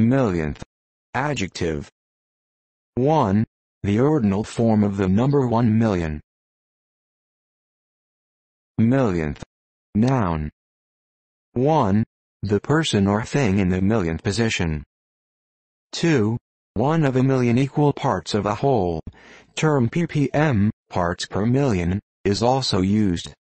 Millionth. Adjective. 1. The ordinal form of the number 1,000,000. Millionth. Noun. 1. The person or thing in the millionth position. 2. One of a million equal parts of a whole. Term ppm, parts per million, is also used.